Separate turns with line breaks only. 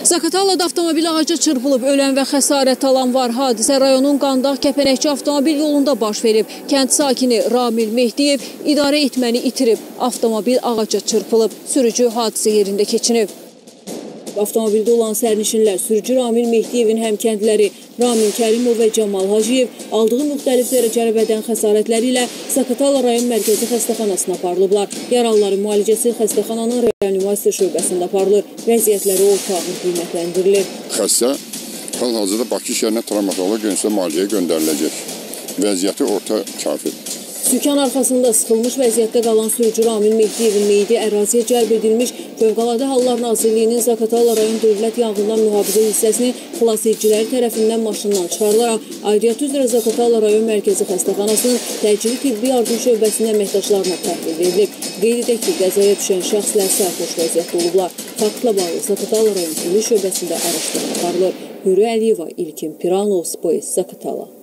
Zaqatalada avtomobil ağaca çırpılıb, ölən və xəsarət alan var. Hadisə rayonun Qandaq-Kəpənəkçi avtomobil yolunda baş verib. Kənd sakini Ramil Mehdiyev idarə etməni itirib. Avtomobil ağaca çırpılıb. Sürücü hadisə yerində keçinib. Avtomobildə olan sərnişinlər sürücü Ramil Mehdiyevin həmkəndləri Ramin Kərimov və Camal Hacıyev aldığı müxtəlif dərəcəli bədən xəsarətləri ilə Zaqatala rayon mərkəzi xəstəxanasına aparılıblar. Yaralıların müalicəsi xəstəxananın reanimasiya şöbəsində aparılır. Vəziyyətləri orta ağır qiymətləndirilir.
Xəstə hal-hazırda Bakı şəhərinə travmatoloq müalicəyə göndəriləcək. Vəziyyəti orta kafir.
Sükan arxasında sıxılmış vəziyyətdə qalan sürücü Ramil Mehdiyevin meyidi əraziyə cəlb edilmiş. Fövqəladə Hallar Nazirliyinin Zaqatala rayon dövlət yanğından mühafizə hissəsinin xilasediciləri tərəfindən maşından çıxarılaraq aidiyyatı üzrə Zaqatala rayon mərkəzi xəstəxanasının təcili tibbi yardım şöbəsinin əməkdaşlarına təhvil verilib. Qeyd edək ki, qəzaya düşən şəxslər sərxoş vəziyyətdə olublar. Faktla bağlı Zaqatala rayon polis şöbəsində araşdırma aparılır. Hürü Əliyeva, İlkin Piranov, Spois, Zaqatala.